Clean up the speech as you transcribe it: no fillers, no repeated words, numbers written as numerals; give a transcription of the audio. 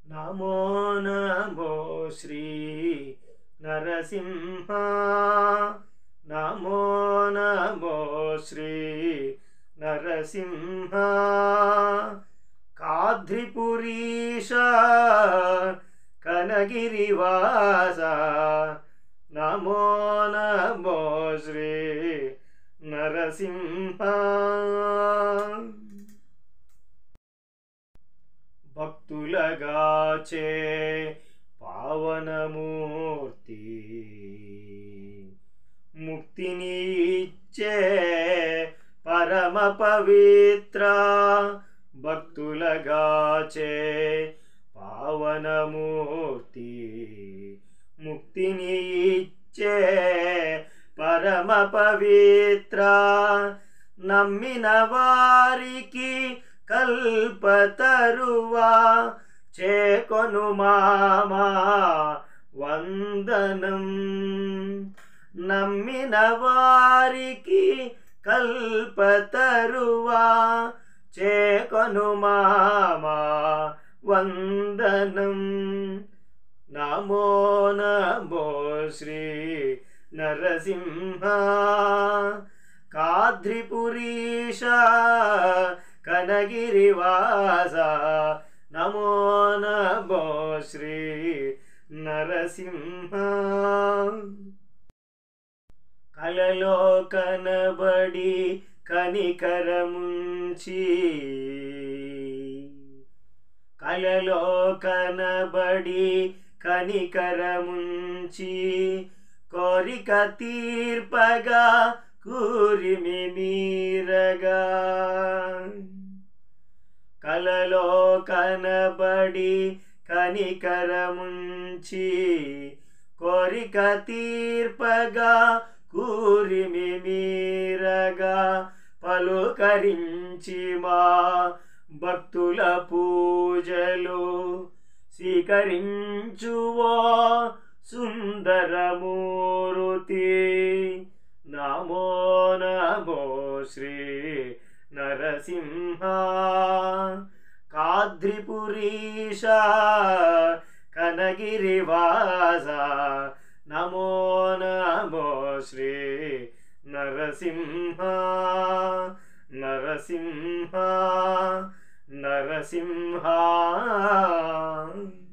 नमो नमो श्री नरसिंह। नमो नमो श्री नरसिंह। काद्रिपुरीश कनगिरिवास। नमो नमो श्री नरसिंह। भक्तुलगाचे पावनमूर्ति मुक्तिनिच्चे परम पवित्र। भक्तुलगाचे पावनमूर्ति मुक्तिनिच्चे परम पवित्र। नम्मिन वारिकी कल्पतरुवा చేకొను మామా వందనం। నమ్మిన వారికి కల్పతరువా చేకొను మామా వందనం। నమో నమో శ్రీ నరసింహ। కాద్రిపురీశ కనగిరివాస। नमो नमो श्री नरसिंह। कలలో కనబడి కనికరముంచి కలలో కనబడి కనికరముంచి కోరిక తీర్పగా కూరిమి మీరగా। కలలో కనబడి కనికరముంచి కోరిక తీర్పగా కూరిమి మీరగా। పలుకరించి మా భక్తుల పూజలు స్వీకరించువో సుందరమూర్తి। నమో నమో శ్రీ नरसिंह। काद्रिपुरीश कनगिरिवास। नमो नमो श्री नरसिंह। नरसिंह नरसिंह।